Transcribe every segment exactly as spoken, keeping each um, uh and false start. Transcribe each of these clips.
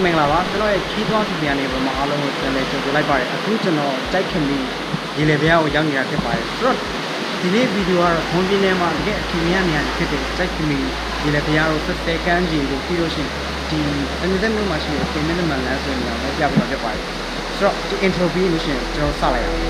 မင်္ဂလာပါကျွန်တော်ရဲ့ခီးသွွားစီပြန်နေပုံမှာအားလုံးကိုပြန်လည်ကြိုဆိုလိုက်ပါတယ်အခုကျွန်တော်ကြိုက်ခင်ပြီးရေလေဘုရားကိုရောက်နေတာဖြစ်ပါတယ်ဆိုတော့ဒီနေ့ဗီဒီယိုကတော့ခွန်ပြင်းထဲမှာတကယ်အထင်မြင်နေရဖြစ်တဲ့ကြိုက်ခင်ပြီးရေလေဘုရားကိုဆက်ဆဲကမ်းခြေကိုပြီးလို့ရှိရင်ဒီအမြင့်တဲ့မြို့မှာရှိတဲ့ပြင်မင်းမှန်လမ်းဆိုရင်လည်းပြပြဖြစ်ပါတယ်ဆိုတော့ဒီ intro ပြီးလို့ရှိရင်ကျွန်တော်စလိုက်အောင်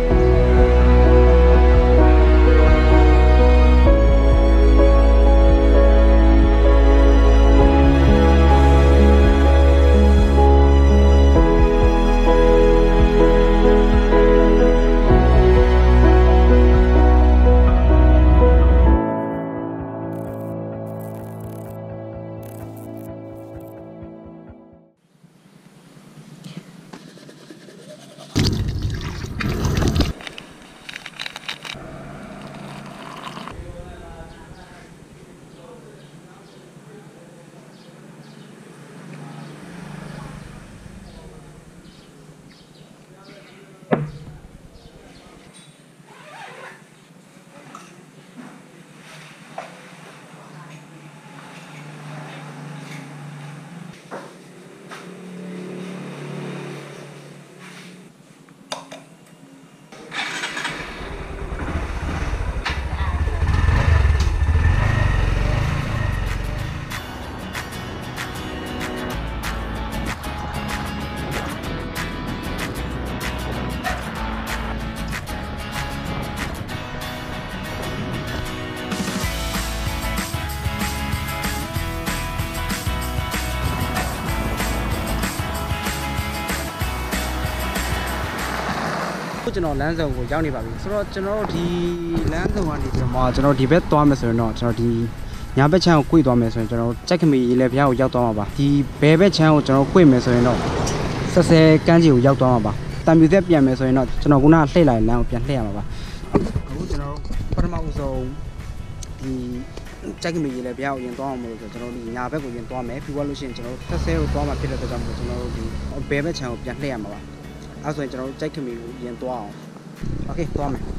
ကျွန်တော်လမ်းစုံကိုရောက်နေပါပြီဆိုတော့ကျွန်တော်တို့ဒီလမ်းစုံကနေပြီးတော့ကျွန်တော်ဒီဘက်သွားမယ်ဆိုရင်တော့ကျွန်တော်ဒီညာဘက်ချမ်းကို꿰သွားမယ်ဆိုရင်ကျွန်တော်ကြိုက်ခမီရေလေဘုရားကိုရောက်သွားမှာပါဒီဘယ်ဘက်ချမ်းကိုကျွန်တော်꿰မယ်ဆိုရင်တော့ဆက်ဆဲကမ်းခြေကိုရောက်သွားမှာပါတံပြူသက်ပြန်မယ်ဆိုရင်တော့ကျွန်တော်ခုနကလှည့်လိုက်လမ်းကိုပြန်လှည့်ရမှာပါအခုကျွန်တော်ပထမဦးဆုံးဒီကြိုက်ခမီရေလေဘုရားကိုရင်သွားအောင်လို့ဆိုကျွန်တော်ဒီညာဘက်ကိုရင်သွားမယ်ပြီးသွားလို့ရှိရင်ကျွန်တော်ဆက်ဆဲကိုသွားမှာဖြစ်တဲ့အတွက်ကြောင့်မို့ကျွန်တော်တို့ဒီဘယ်ဘက်ချမ်းကိုပြန်လှည့်ရမှာပါအဲ့ဆိုရင်ကျွန်တော်တို့ကြိုက်ခမီကိုရင်သွားအောင်โอเคသွားမယ်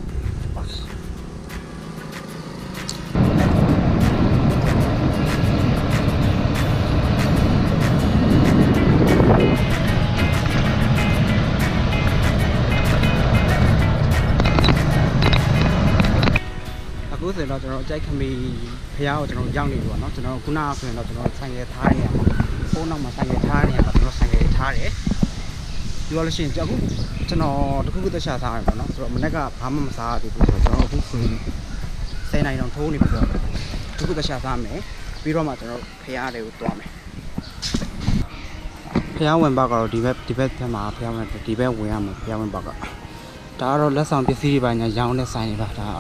အခုဆိုတော့ကျွန်တော်ကြိုက်ခမီဖျားကိုကျွန်တော်ရောက်နေပြီပေါ့နော်ကျွန်တော်ခုနကဆိုရင်တော့ကျွန်တော်ဆိုင်ရထားနေရမှာဖုန်းနောက်မှာဆိုင်ရထားနေရမှာကျွန်တော်ဆိုင်ရထားတယ်ပြောလို့ရှိရင်အခုကျွန်တော်တခုခုသက်ရှာထားရပေါ့နော်ဆိုတော့မနေ့ကဘာမှမစားရသေးဘူးဆိုတော့ကျွန်တော်အခုဆိုရင်ဆယ်နိုင်တောင်ထိုးနေပြီဆိုတော့တခုခုသက်ရှာထားမယ်ပြီးတော့မှကျွန်တော်ဖျားတွေကိုတွားမယ်ဖျားဝင်ပါကတော့ဒီဘက်ဒီဘက်ထဲမှာဖျားဝင်ဒီဘက်ဝင်ရမှာဖျားဝင်ပါကဒါကတော့လက်ဆောင်ပစ္စည်းတွေပါညာရောင်းတဲ့ဆိုင်တွေပါဒါ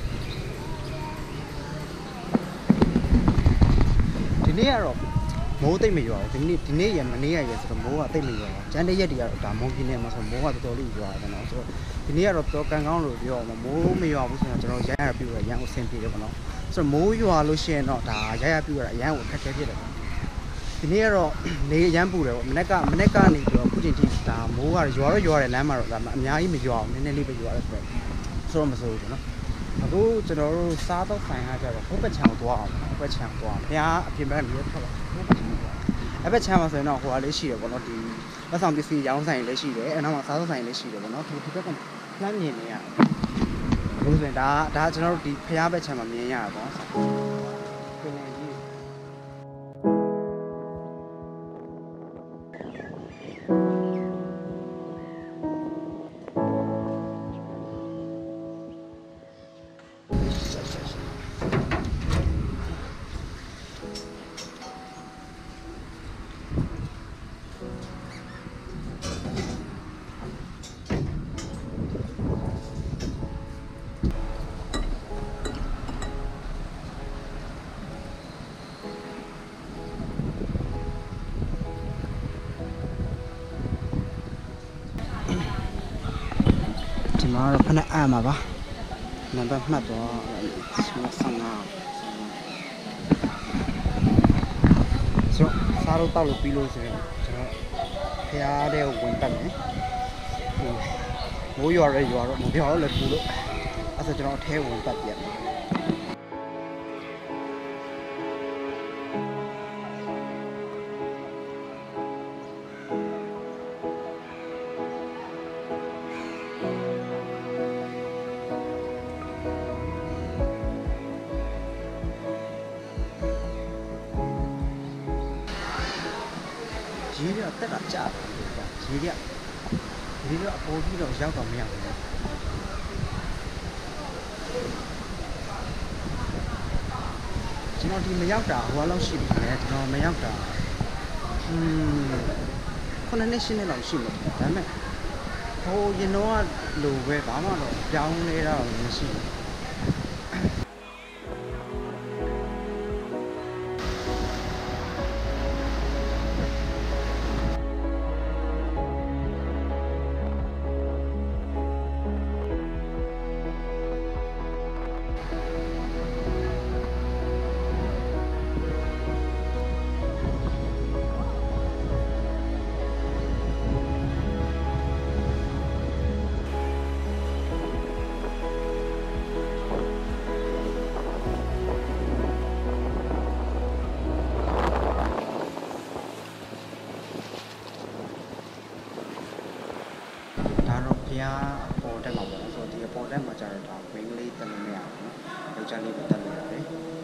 ဒီနေ့ကတော့မိုးသိမ့်မရွာဘူးဒီနေ့ဒီနေ့ရမနေ့ရရဆိုတော့မိုးကသိမ့်မရွာဘူးကျန်တဲ့ရက်တွေကတော့ဒါမုံပြင်းနေမှာဆိုမိုးကတော်တော်လေးရွာတယ်နော်ဆိုတော့ဒီနေ့ကတော့တော်ကန်ကောင်းလို့ပြောအောင်မိုးမရွာဘူးဆိုတော့ကျွန်တော်ရရပြူရရန်ကိုဆင်ပြေတယ်ပေါ့နော်ဆိုတော့မိုးရွာလို့ရှိရင်တော့ဒါရရပြူရအရန်ကိုခက်ခဲဖြစ်တယ်ဒီနေ့ကတော့နေရန်ပူတယ်ပေါ့မနေ့ကမနေ့ကနေပြီးတော့ခုချိန်ထိဒါမိုးကရွာတော့ရွာတယ်လမ်းမှာတော့ဒါအများကြီးမရွာဘူးနည်းနည်းလေးပဲရွာတယ်ဆိုတော့ဆိုတော့မဆိုးဘူးနော်အခုကျွန်တော်တို့စားတော့ဆိုင်ရကြတော့ဟိုဘက်ချံကိုသွားအောင်ဟိုဘက်ချံကိုသွားဘုရားအပြင်ဘက်ကနေထွက်လာဟိုဘက်ချံကိုသွားအဲ့ဘက်ချံမှာဆိုရင်တော့ဟိုကလေးရှိတယ်ပေါ့နော်ဒီလက်ဆောင်ပစ္စည်းရောင်းဆိုင်လေးရှိတယ်အဲ့နောက်မှာစားသောက်ဆိုင်လေးရှိတယ်ပေါ့နော်ဒီဒီဘက်ကလှမ်းမြင်နေရအခုဆိုရင်ဒါဒါကျွန်တော်တို့ဒီဘုရားဘက်ချံမှာမြင်ရတာပေါ့ပြင်နေကြီးဒီမှာတော့ဖနက်အံ့မှာပါနံပါတ်မှတ်တော့ဆန်းဆန်းငါဆိုစားတော့တောက်လို့ပြီးလို့ဆိုရင်ကျွန်တော်ဖျားတဲ့ဝင်တက်မယ်မိုးရွာရဲရွာတော့မပြောတော့လည်းပူလို့အဲ့ဒါကျွန်တော်အထဲဝင်တက်ပြန်တော့တက်တာကြာရေတွေကရေတွေအပေါ်ပြီးတော့ရောက်တော့မရဘူးကျွန်တော်ဒီမရောက်တာဟိုလောက်ရှိပြီလေကျွန်တော်မရောက်တာอืมခုနှစ်နှစ်ရှင်းနှစ်လောက်ရှိလို့ဒါပေမဲ့ဟိုရင်တော့လိုပဲဘာမှတော့ပြောင်းလဲတော့မရှိဘူးဘုရားပေါ်တက်မှာပေါ့နော်ဆိုတော့ဒီအပေါ်တက်မှာကျတော့ဒါ wing လေးတက်လို့မရဘူးနော်ယောက်ျားလေးပဲတက်လို့ရတယ်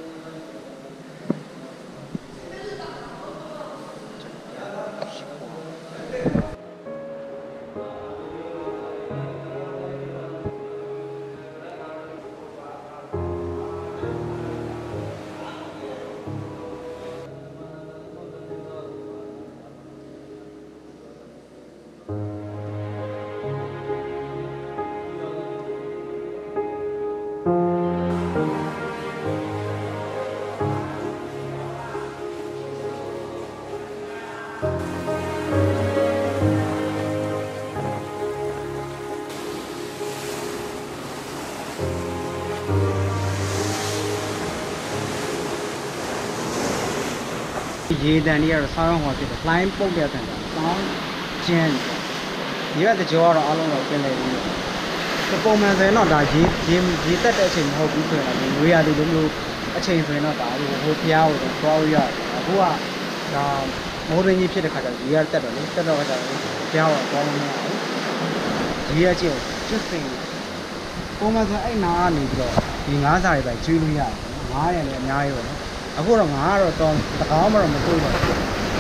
ရေတန်တွေကတော့ဆောင်းဟောဖြစ်တယ်။ line ပုတ်တဲ့တန်တာ။ဆောင်းကျင်း။ရေကတကြောကတော့အားလုံးတော့ပြင်နေပြီ။ပုံမှန်ဆိုရင်တော့ဒါရေရေရေတက်တဲ့အချိန်မဟုတ်ဘူးဆိုရင်တော့ငွေရတူလိုမျိုးအချိန်ဆိုရင်တော့ဒါဟိုဟိုဖျားကိုသွားလို့ရတယ်။အခုကဒါမိုးရင်းကြီးဖြစ်တဲ့ခါကျတော့ရေကတက်တော့လေတက်တော့ခါကျတော့ဖျားကိုသွားလို့မရဘူး။ရေကကျင်းကျွတ်စင်ပုံမှန်ဆိုအဲ့နာကနေပြီးတော့ဒီငါးစာတွေပဲကျွေးလို့ရတယ်။ငါးရလည်းအများကြီးပဲနော်။အခုတော့ငါကတော့တော့တကောင်းမှတော့မတွေ့တော့ဘူး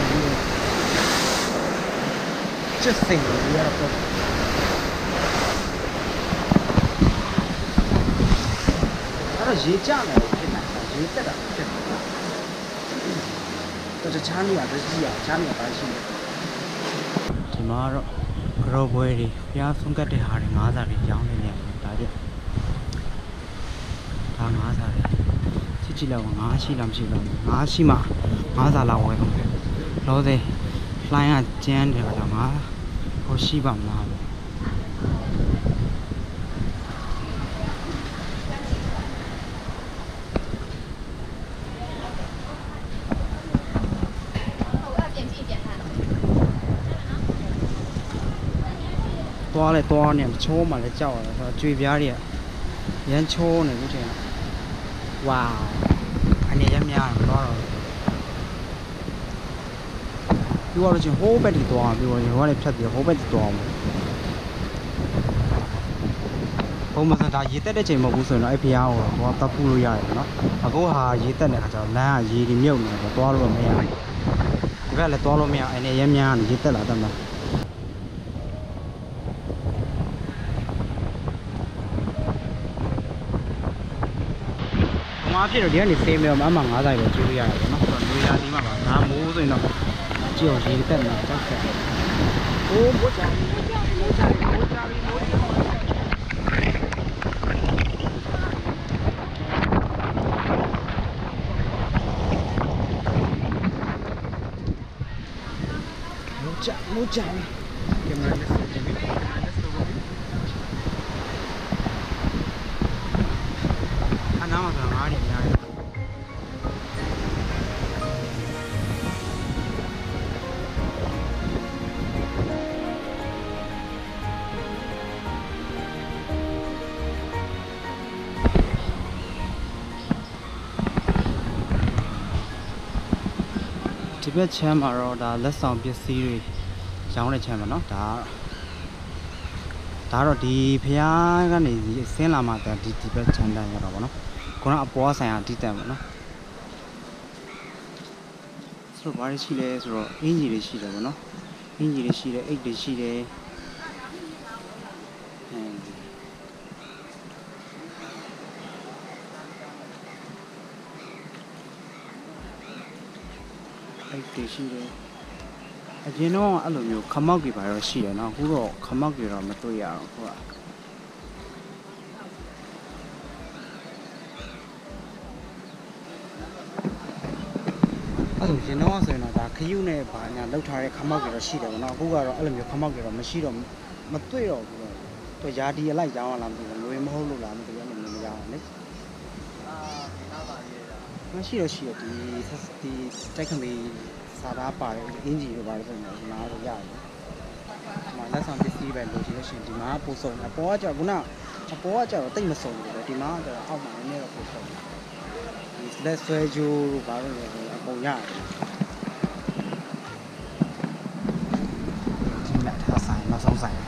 ချစ်စိတ်တွေရတော့အဲ့တော့ရေကြမယ်ဖြစ်နေတာရေတက်တာဖြစ်နေတာတော့တခြားနေရာတကြီးရခြားနေရာပါရှိတယ်ဒီမှာတော့ကရောပွဲတွေဖျားဆုံးကတ်တဲ့ဟာတွေငါးစာတွေရောင်းနေနေတယ်ဒါကြဒါငါးစာတွေကြည့်လောက်ငါးရှိလားမရှိလားငါးရှိမှငါးစာလောက်ဝယ်အောင်လောသေးလှိုင်းကကျန်းတယ်တော့ငါဟိုရှိပါမလားသွားလေသွားနေချိုးမှလည်းကြောက်ရတယ်ဆိုတော့ကြွေပြားတွေကရမ်းချိုးနေလို့ထင်တာဝါအနေရများတော့ပြောရချင်းဟိုးဘက်တီသွားပြောရင်ဟိုကလည်းဖြတ်ပြီးဟိုးဘက်တီသွားမှာဘုံမစတာရေတက်တဲ့ချိန်မဟုတ်ဘူးဆိုရင်တော့အဲ့ဖျားကိုတော့တက်ကူလို့ရတယ်နော်အခုဟာရေတက်တဲ့ခါကျတော့လမ်းကရေတွေမြုပ်နေတော့သွားလို့မရဘူးဒီဘက်လည်းသွားလို့မရအနေရများနေရေတက်လာတတ်မှာမားဖြစ်တော့ဒီကနေဆေးမယ်တော့အမှငါးဆိုင်ပဲကျွေးရရတယ်ပေါ့နော်ဆိုတော့လူရာဒီမှာပါငါမိုးဆိုရင်တော့ကြည့်အောင်ရေတက်နေတာတောက်ဆက်โอ้မိုးချာမိုးချာမိုးချာမိုးချာမိုးချာမိုးချာမိုးချာကင်မရာနဲ့ဆက်ကြည့်အနားမှာဆိုငါးနေများတယ်ဒီဘက်ချမ်းမှာတော့ဒါလက်ဆောင်ပစ္စည်းတွေရောင်းတဲ့ချမ်းပါနော်ဒါဒါတော့ဒီဖျားကနေဆင်းလာမှဒါဒီဒီဘက်ချမ်းတန်းရတော့ဗောနော်ခုနအပေါ်ဆိုင်ရာတီးတန်ဗောနော်ဆိုတော့ဘာတွေရှိလဲဆိုတော့အင်ဂျီတွေရှိတယ်ဗောနော်အင်ကြီးတွေရှိတယ်အိတ်တွေရှိတယ်အိတ်တွေရှိတယ်အရင်တော့အဲ့လိုမျိုးခမောက်တွေပါတော့ရှိတယ်နော်အခုတော့ခမောက်တွေတော့မတွေ့ရတော့ဟုတ်အဲ့လိုရင်တော့ဆိုရင်တော့ဒါခရုနဲ့ဘာညာလောက်ထားတဲ့ခမောက်တွေတော့ရှိတယ်ဗောနော်အခုကတော့အဲ့လိုမျိုးခမောက်တွေတော့မရှိတော့မတွေ့တော့ဘူးတော့သူရာဒီအလိုက်ကြောင်းလာမသိဘူးလွေမဟုတ်လို့လားမသိဘူးအဲ့လိုမျိုးမရအောင်လေမရှိတော့ရှိရဒီဒီတိုက်ခမီစာသားပါတယ်အင်ဂျီတွေပါတယ်ဆိုတော့ဒီမှာတော့ရတယ်ဒီမှာလက်ဆောင်ပစ္စည်းပဲလိုချင်လို့ရှိရင်ဒီမှာပို့ဆုံးအပေါ်ကကျတော့ခုနအပေါ်ကကျတော့တိတ်မဆုံးဘူးလေဒီမှာကျတော့အောက်မှာနည်းနည်းတော့ပို့ဆုံးဒီလက်ဆွဲကြိုးတို့ဘာလို့လဲဆိုတော့အပုံရတယ်ဒီလက်ထားဆိုင်နောက်ဆုံးဆိုင်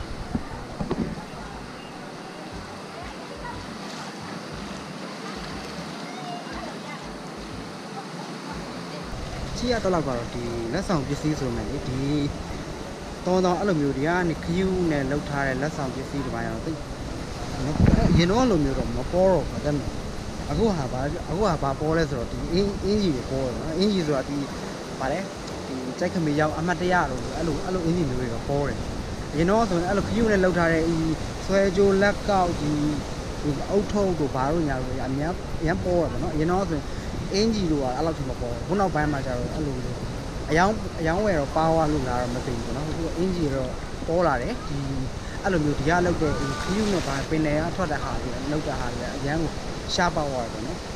ကြည့်ရတော့ကတော့ဒီလက်ဆောင်ပစ္စည်းဆိုမယ်လေဒီတောတောအဲ့လိုမျိုးတွေကနေခယူးနဲ့လောက်ထားတဲ့လက်ဆောင်ပစ္စည်းတွေပါရတော့တိတ်ရင်တော့လိုမျိုးတော့မပေါ်တော့ဘူးတဲ့အခုဟာပါအခုဟာပါပေါ်လဲဆိုတော့ဒီအင်းအင်းကြီးတွေပေါ်တယ်နော်အင်းကြီးဆိုတာဒီဗါလဲဒီကြိုက်ခမေရောက်အမှတ်တရလို့အဲ့လိုအဲ့လိုအင်းကြီးမျိုးတွေတော့ပေါ်တယ်ရင်တော့ဆိုရင်အဲ့လိုခယူးနဲ့လောက်ထားတဲ့ဒီဆွဲကြိုးလက်ကောက်ဒီဒီအုတ်ထုပ်တို့ဘာလို့ညာလို့အများအများပေါ်တယ်ဗောနော်ရင်တော့ဆိုရင်အင်ဂျီလိုကအဲ့လောက်ထိမပေါ်ဘူးခုနောက်ပိုင်းမှာကျတော့အဲ့လိုလိုအယောင်အယောင်ဝယ်တော့ပါဝါလို့လာတော့မသိဘူးเนาะအခုအင်ဂျီတော့ပေါ်လာတယ်ဒီအဲ့လိုမျိုးဒီကလောက်တဲ့ခရီးနဲ့ပါပင်နယ်ကထွက်တဲ့ဟာတွေလောက်တဲ့ဟာတွေအရန်ကိုရှားပါသွားတယ်เนาะ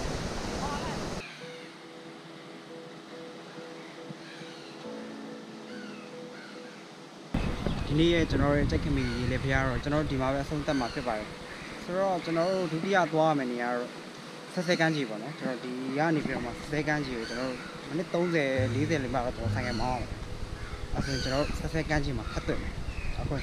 ဒီနေ့ရဲ့ကျွန်တော်ရဲ့တက်ခမီရေးလေဖျားတော့ကျွန်တော်ဒီမှာပဲအဆုံးသတ်မှာဖြစ်ပါတယ်ဆိုတော့ကျွန်တော်တို့ဒုတိယသွားရမယ်နေရာတော့ဆက်ဆက်ကန်းကြီးပေါ့နော်ကျွန်တော်ဒီကနေပြီးတော့မှဆက်ကန်းကြီးကိုကျွန်တော်မိနစ်သုံးဆယ်လေးဆယ်လေးမှတော့ဆိုင်ကမောင်းအောင်အဲ့ဆိုကျွန်တော်ဆက်ဆက်ကန်းကြီးမှာခတ်တွေ့မယ်အခု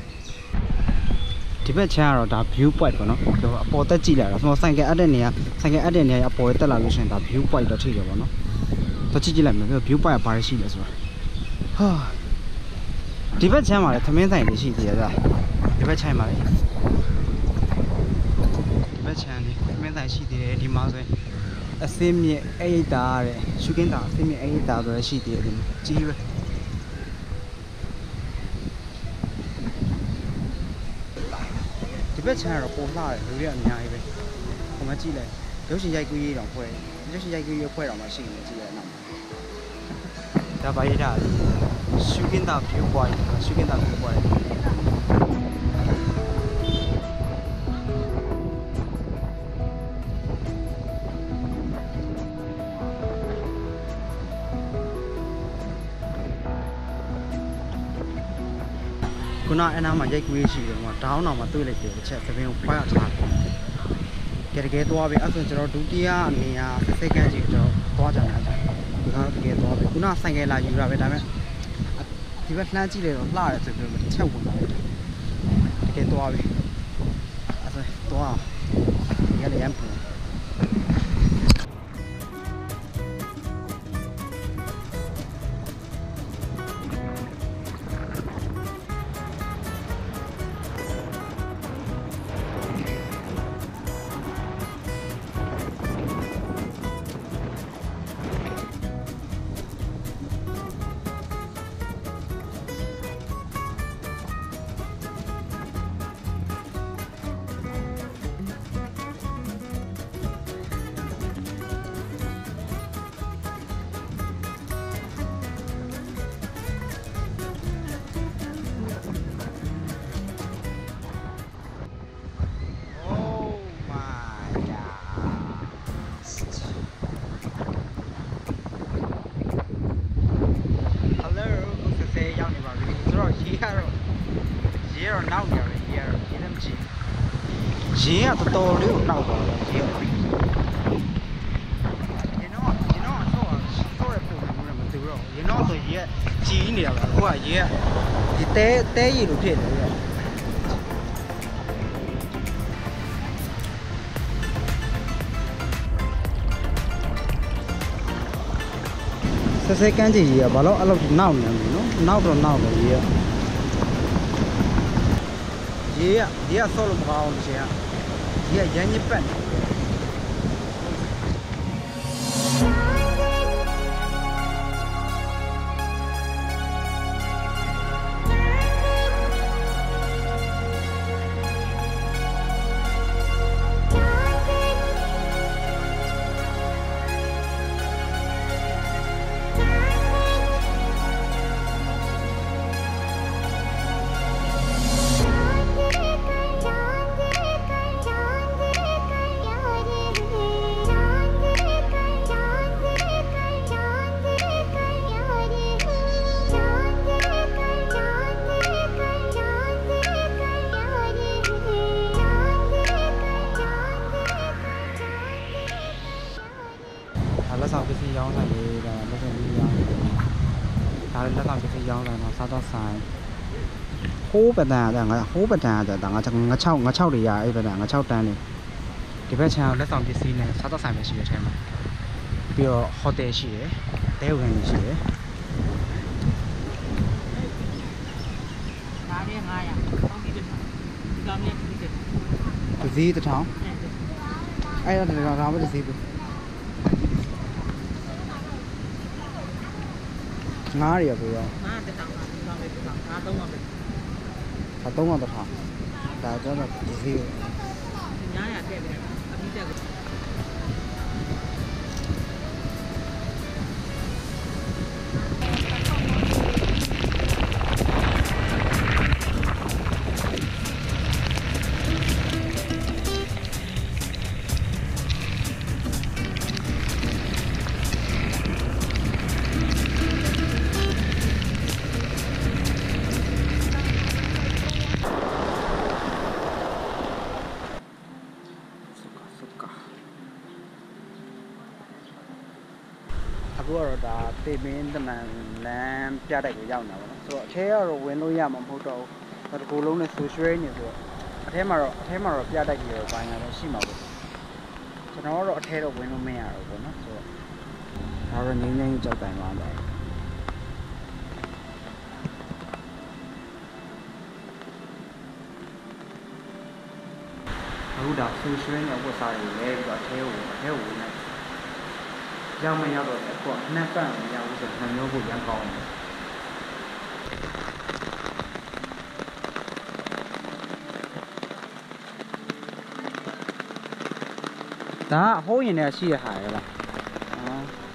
ဒီဘက်ချမ်းကတော့ဒါ view point ပေါ့နော်အပေါ်တက်ကြည့်လိုက်တော့ကျွန်တော်ဆိုင်ကအပ်တဲ့နေရာဆိုင်ကအပ်တဲ့နေရာအပေါ်တက်လာလို့ရှိရင်ဒါ view point တော့ထိတယ်ပေါ့နော်တော့ကြည့်ကြည့်လိုက်မယ် view point ကဘာရှိလဲဆိုတော့ဟာဒီဘက်ချမ်းမှာလည်းသမင်းဆိုင်တွေရှိသေးတယ်ဗျာဒီဘက်ချမ်းမှာလည်းဒီဘက်ချမ်းလေးသမင်းဆိုင်ရှိသေးတယ်ဒီမှာဆိုရင်အစင်းမြင့်အိတ်တာတဲ့ရှုကင်းတာအစင်းမြင့်အိတ်တာဆိုရရှိသေးတယ်ဒီကြီးပဲဒီဘက်ချမ်းကတော့ပုံလှတယ်လူတွေကအများကြီးပဲဟိုမှာကြည့်လိုက်ရုပ်ရှင်ရိုက်ကူးရေးတောင်ဖွဲ့ရုပ်ရှင်ရိုက်ကူးရေးဖွဲ့တောင်မှရှိနေကြည့်ရအောင်ဒါပါရတာရှုကင်းတာ view point ရှုကင်းတာ view pointခုနအနားမှာရိုက်ကူးရေးရှိတယ်ဟိုမှာဒေါင်းအောင်မှာတွေ့လိုက်တယ်တစ်ချက်သပင်းကိုဖွားရထားတယ်တကယ်သွားပြီအဲ့ဆိုကျွန်တော်ဒုတိယနေရာစက္ကန့်ကြီးကျွန်တော်သွားကြတယ်ဒီကတော့တကယ်သွားပြီခုနဆိုင်ကယ်လာယူတာပဲဒါပေမဲ့ဒီဘက်လှမ်းကြည့်လေတော့လှရတယ်ဆိုပြီးတော့တစ်ချက်ဝင်လာတယ်တကယ်သွားပြီအဲ့ဆိုသွားဒီကလည်းရမ်းပူရေကတော်တော်လေးကိုနှောက်သွားတယ်ရေကရေတော့ရေတော့ဆော့ဆော့ရပုံစံမျိုးနဲ့မတူတော့ရေတော့ဆိုရေကကြီးနေတာပါအခုကရေကဒီတဲတဲရေလိုဖြစ်နေတယ်ဆက်ဆက်ကန်းကြီးရေကဘာလို့အဲ့လိုနှောက်နေလဲနော်နောက်တော့နောက်တယ်ရေကရေကရေကဆော့လို့မကောင်းဘူးဒီချိန်ကရေကရမ်းညစ်ပတ်နေလက်ဆောင်ပစ္စည်းရောင်းဆိုင်လေးဒါလက်ဆောင်ပစ္စည်းရောင်းဒါလည်းလက်ဆောင်ပစ္စည်းရောင်းဆိုင်တော့စားတော့ဆိုင်ဟိုးပဒံဒါငါဟိုးပဒံဒါငါငါ6ငါ6တွေရအဲ့ပဒံငါ6တန်းနေဒီဘက်ခြမ်းလက်ဆောင်ပစ္စည်းနဲ့စားတော့ဆိုင်ပဲရှိတဲ့အထဲမှာပြီးတော့ဟိုတယ်ရှိတယ်တဲဝင်ရှိတယ်ဒါလေး900တောင်းပြီးတယ်တောင်းနေပြီဒီစီးတစ်ထောင်အဲ့ဒါတစ်ထောင်ဒါမှဒီစီးငါးရပြောငါးတစ်ထောင်ငါးတောင်းလေးတစ်ထောင်ငါးသုံးပါပဲငါသုံးပါတစ်ထောင်ဒါကျတော့ဒီစီးညာရတဲ့ပဲအပြီးတက်အခုကတော့ဒါတေမင်းတမန်လမ်းပြတိုက်ကိုရောက်နေတာပေါ့နော်ဆိုတော့အထဲကတော့ဝင်လို့ရမှာမဟုတ်တော့ဘူးဒါတကူလုံးနဲ့ဆူရွှဲနေဆိုတော့အထဲမှာတော့အထဲမှာတော့ပြတိုက်ကြီးတော့ဘာညာလည်းရှိမှာပေါ့ကျွန်တော်ကတော့အထဲတော့ဝင်လို့မရတော့ဘူးနော်ဆိုတော့ဒါတော့ငင်းငင်းကြောက်တိုင်သွားတယ်အခုဒါဆူရွှဲနေဝတ်စားတွေလဲပြီးတော့အထဲကိုအထဲကိုဝင်နေရောက်မရောက်တော့အခုကနှက်ပတ်မရဘူးဆိုတော့နှမျိုးကိုရမ်းကောင်းတယ်ဒါအဟိုးရင်ထဲရှိရဟာရလားအာ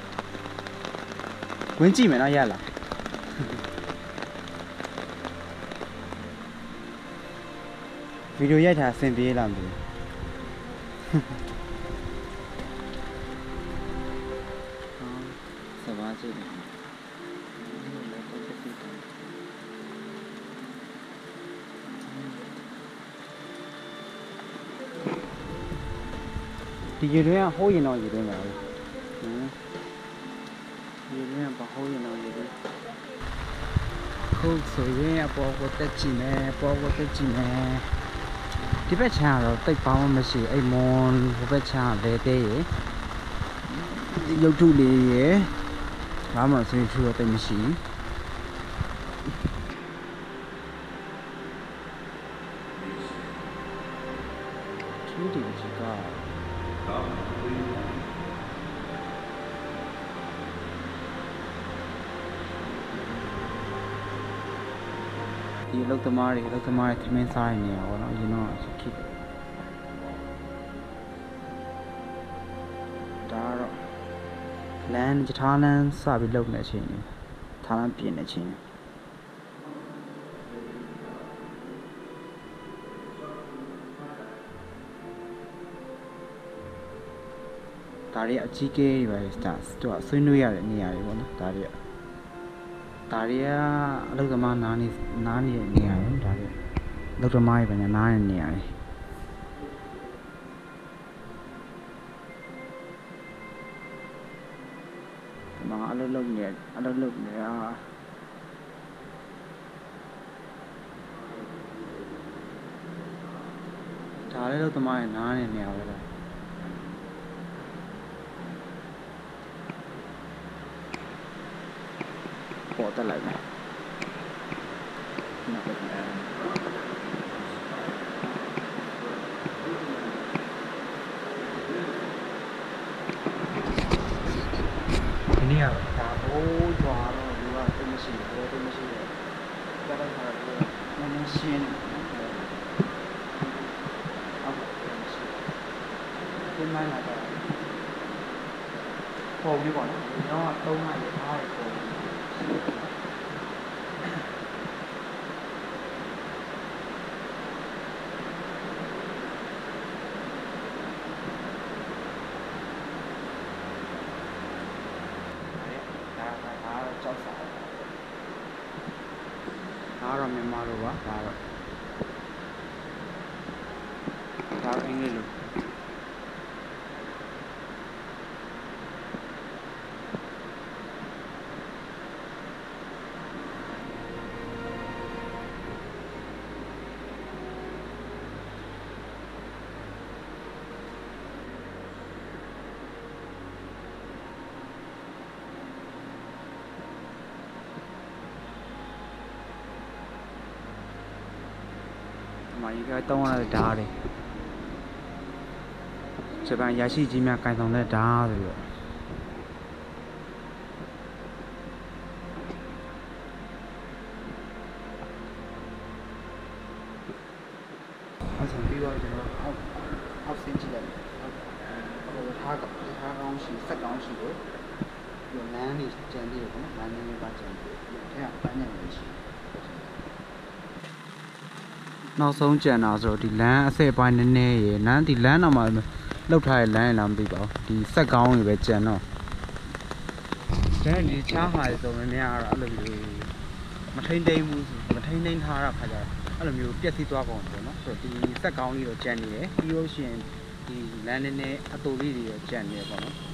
ဝင်ကြည့်မယ်နော်ရလားဗီဒီယိုရိုက်တာအဆင်ပြေလားမသိဘူးဒီရေတွင်းကဟိုးရင်တော့ရေတွင်းပါပဲရေတွင်းကဘာဟိုးရင်တော့ရေတွင်းခုဆိုရင်အပေါ်ကိုတက်ကြည့်မယ်ပေါ်ကိုတက်ကြည့်မယ်ဒီဘက်ခြမ်းကတော့တိတ်ပေါင်းမရှိအိမ်မွန်ဟိုဘက်ခြမ်းလဲတဲရေရုပ်ထုလေးရေဘာမှဆွေးထူတော့တိတ်မရှိထူးတယ်ချက်ကဒီလောက်သမားတွေလောက်သမားတွေခမင်းစားနေရပါတော့ရင်တော့ခိဒါတော့လမ်းကြထားလမ်းစပြီးလောက်နေချိန်နေထားလမ်းပြင်နေချိန်ဒါတွေအကြီးကြီးပဲစတာသူကဆွေးနွေးရတဲ့နေရာတွေပေါ့နော်ဒါတွေဒါတွေကအလုပ်သမားနားနေနားနေတဲ့နေရာတွေဒါတွေအလုပ်သမားတွေပဲနားနေတဲ့နေရာတွေဒီမှာအလုပ်လုပ်နေအလုပ်လုပ်နေတာဒါလည်းအလုပ်သမားတွေနားနေတဲ့နေရာပဲလားပေါ်တက်လိုက်မယ်ဒီနေ့ကတော့ဒါဘိုးကျွာတော့ဒီကတိတ်မရှိဘူးတိတ်မရှိတယ်ကြားလိုက်တာကနည်းနည်းရှင်းတယ်ဟုတ်ကဲ့မရှိဘူးဒီမှန်းလာတော့ပုံပြီးပေါ့နော်ဒီတော့သုံးမှရထားတယ်ပုံကြောက်စားဒါတော့မြန်မာလိုပါဒါတော့ဒါအင်္ဂလိပ်လိုမှာဒီကတောင်းရတဲ့ဓာတ်တွေဂျပန်ရရှိကြီးများကင်ဆောင်တဲ့ဓာတ်တွေပေါ့အဲ့ဆိုပြီးတော့ကျွန်တော်အောက်အောက်ဆင်းကြည့်လိုက်ဟိုထားကထားကောင်းရှိစက်ကောင်းရှိတယ်ဒီလမ်းနေကြံသေးတယ်ပေါ့နော်လမ်းနေပါကြံသေးတယ်အဲ့ဒါပန်းညံနေရှိနောက်ဆုံးကြံတာဆိုတော့ဒီလမ်းအဆက်ပိုင်းနည်းနည်းရယ်လမ်းဒီလမ်းတော့မှလောက်ထားတဲ့လမ်းရလားမသိပါဘူးဒီစက်ကောင်းတွေပဲကြံတော့ကျန်ဒီချားဟာဆိုတော့နည်းအားအဲ့လိုမျိုးမထိန်တိန်ဘူးမထိန်တိန်ထားတာခါကြတော့အဲ့လိုမျိုးပြက်စီးသွားကုန်တယ်နော်ဆိုတော့ဒီစက်ကောင်းလေးတော့ကြံနေတယ်ပြီးလို့ရှိရင်ဒီလမ်းနည်းနည်းအတူလေးတွေတော့ကြံနေတယ်ပေါ့နော်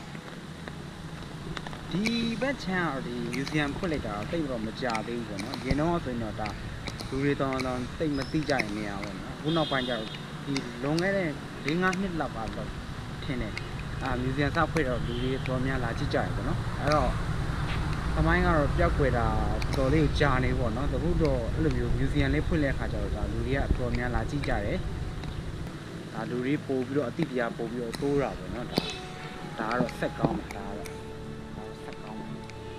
ဒီဘက်ချမ်းတော့ဒီ museum ဖွင့်လိုက်တာတိတ်တော့မကြသေးဘူးပေါ့နော်ရင်တော့ဆိုရင်တော့ဒါလူတွေတောင်းတောင်းတိတ်မသိကြရင်နေရပါတော့အခုနောက်ပိုင်းကျတော့ဒီလွန်ခဲ့တဲ့၄၅နှစ်လောက်ကတော့ထင်တယ်အာ museum စဖွင့်တော့လူတွေတော်များလာကြည့်ကြရပေါ့နော်အဲ့တော့သမိုင်းကတော့ပျောက်ကွယ်တာတော်လေးကိုကြာနေပေါ့နော်တခုတော့အဲ့လိုမျိုး museum လေးဖွင့်တဲ့အခါကျတော့ဒါလူတွေကတော်များလာကြည့်ကြတယ်ဒါလူတွေပို့ပြီးတော့အတိတရားပို့ပြီးတော့တိုးတာပေါ့နော်ဒါဒါကတော့ဆက်ကောင်းတယ်ဒါကတော့ဆက်ကောင်းတယ်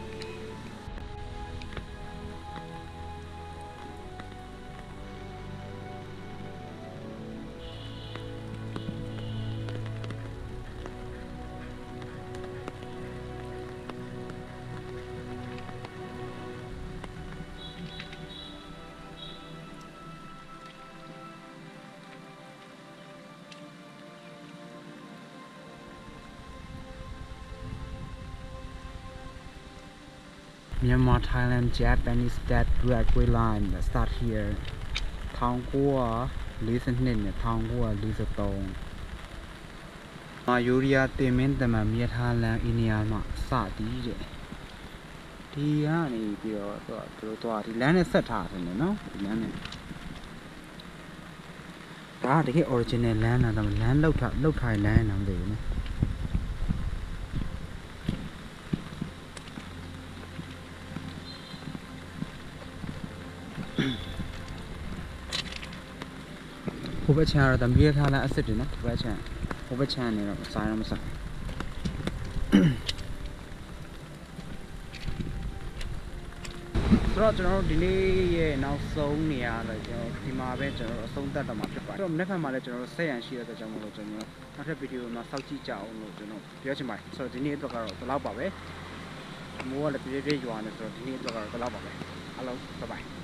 Myanmar, Thailand, Japanese that railway line that start here. Thang Gua, listen in the Thang Gua, listen tone. Mayuria, they meant the Mamia Thailand in Yama, Sadi. Tiani, the land is set out in the no? That the original land and the land look at look Thailand and the Over chair, the beer had a city, not over chair. Over chair, silent. Roger delay now so near the Timabetter or so that I'm from never manage or say and she at the Jamaica. Not a video, not South Chow, no, no. So the need to go to Lababe. More the period you want to need to go to Lababe. Hello, bye bye.